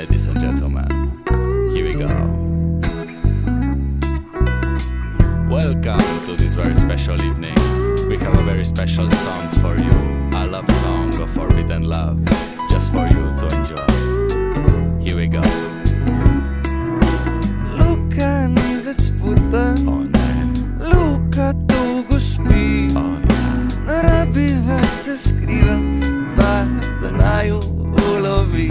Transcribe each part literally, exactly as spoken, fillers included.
ladies and gentlemen, here we go. Welcome to this very special evening. We have a very special song for you, a love song of forbidden love, just for you to enjoy. Here we go. Luka ni več sputan, Oh ne, Luka dolgo spi. oh ja. Ne rabiva se skrivat, pa da naju ulovi.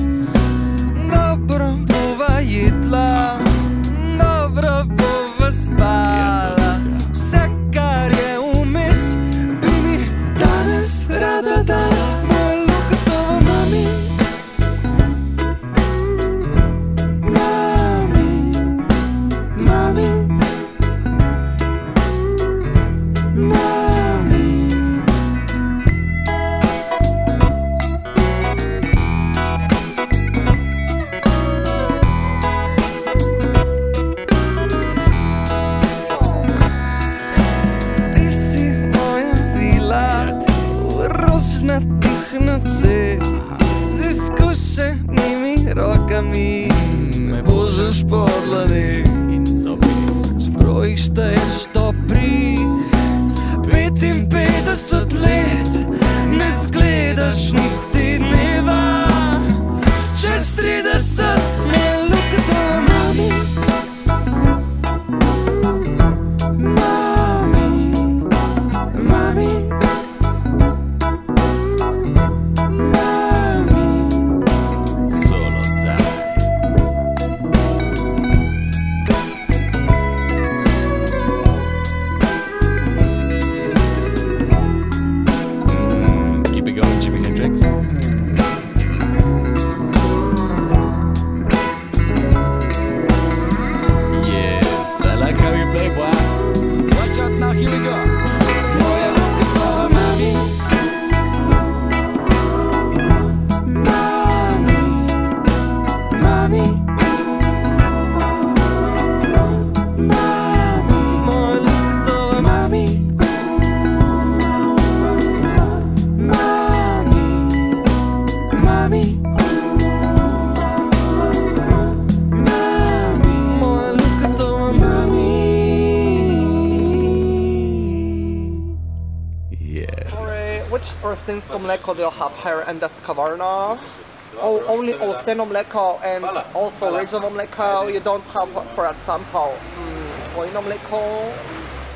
Dobro bova jedla, dobro bova spala. Vse kar je vmes, bi mi danes rada dala. Moja Lukatova mami, mami, mami, mami. Ti si moja vila v rožnatih nočeh, z izkušenimi rokami me božaš po dlaneh. In zobi. Čeprav jih šteješ dobrih petinpetdeset let, ne zgledaš niti dneva čez trideset. Moja Lukatova mami, mami, mami, mami. Solo daj. Mm, keep it going, Jimi Hendrix. Yes, I like how you play, boy. Watch out now, here we go. Moja Lukatova mami, mami, mami, mami. Moja Lukatova mami, mami, mami, mami. Moja Lukatova mami. Yeah. Sorry, which roślinsko mleko do you have here in this kawarna? Oh, only Olsztyno mleko and also ryżowe mleko. You don't have, for example, mm, sojno mleko.